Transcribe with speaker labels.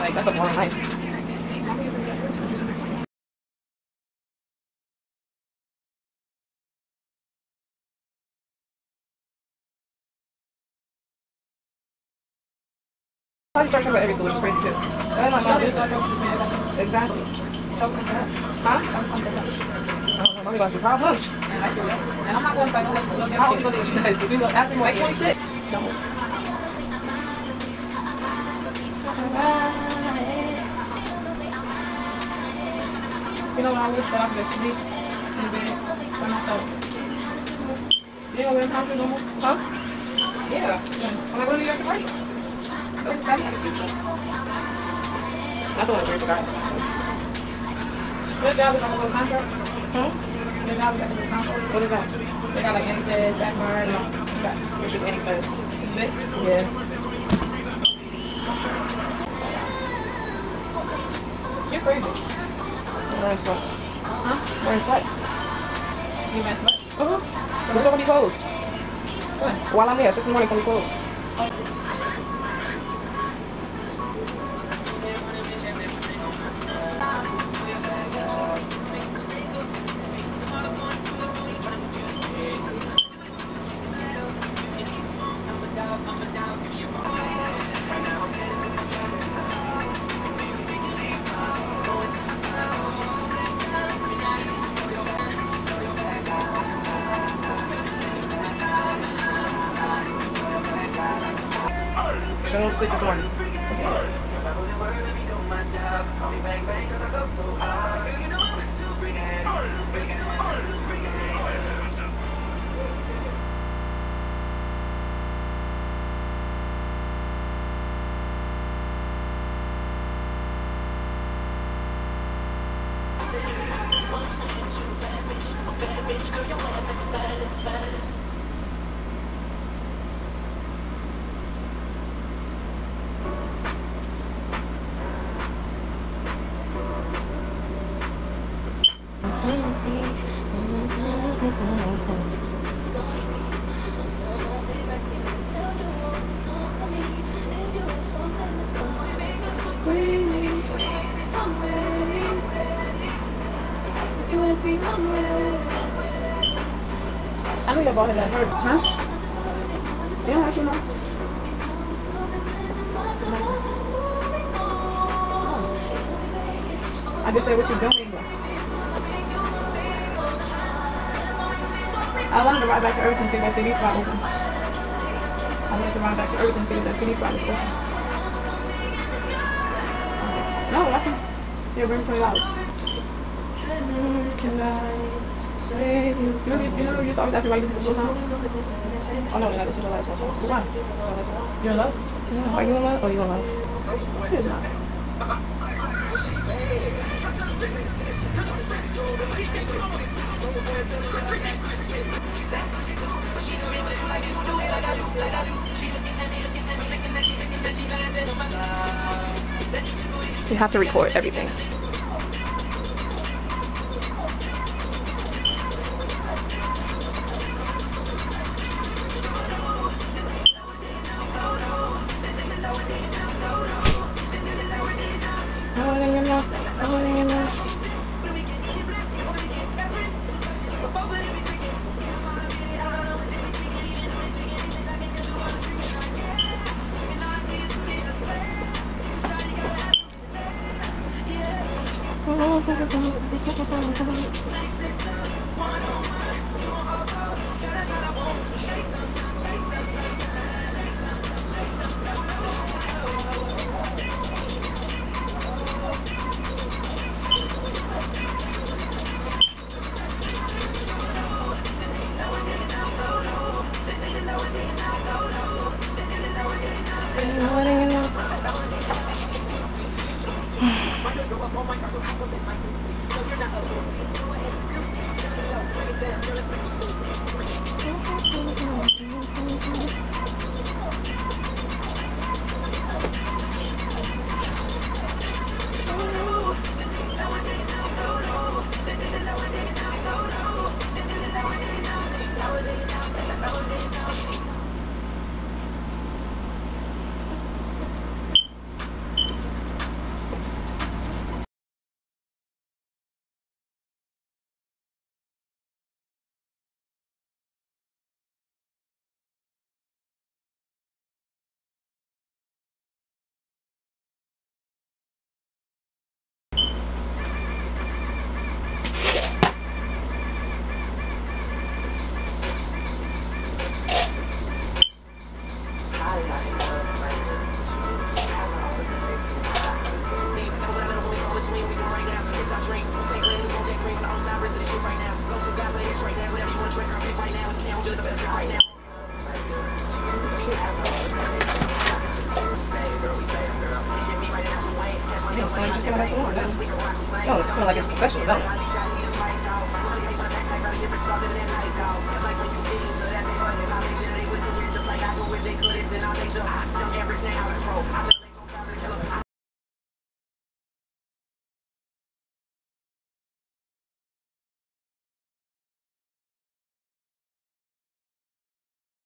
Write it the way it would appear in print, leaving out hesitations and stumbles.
Speaker 1: Like, that's a boring life. How you start talking about every school, which is crazy too. That's my job. Exactly. Huh? I don't know, mommy got some problems. And I'm not going to fight no school. How old you going to think she is? After like 26? No. You know what I wish that I could just sleep in bed by myself. You know what I'm talking about? Huh? Yeah. I'm like, when are you at the party? That was a Saturday. I thought it was a guy. What job is on the contract? Huh? What job is on the contract? What is that? They got like NSAID, backfire, no. It's just NSAID. Is it? Yeah. You're crazy. I'm wearing sweats. Huh? Wearing sweats. You wearing sweats? Uh-huh. It's still gonna be closed. What? While I'm there, 6 in the morning, it's gonna be closed. I don't sleep this morning.
Speaker 2: Someone's gonna take my time.
Speaker 1: I know your body that hurts. Huh? You don't have to know. I just said what you're doing. I wanted to ride back to Irvington, see if that CD spot open. I wanted to ride back to Irvington, see if that CD spot is open. No, I can. Yeah, bring $20. Can I save you? You know, you always after why you listen to slow songs? Oh no, not listen to like slow songs. Why? You in love? Yeah, are you in love? Oh, you in love? It's not. You have to record everything. So just give me that salon. No, it smells like it's professional, don't it?
Speaker 3: Just like I do with they couldn't sit on they show. I'm everything out of control.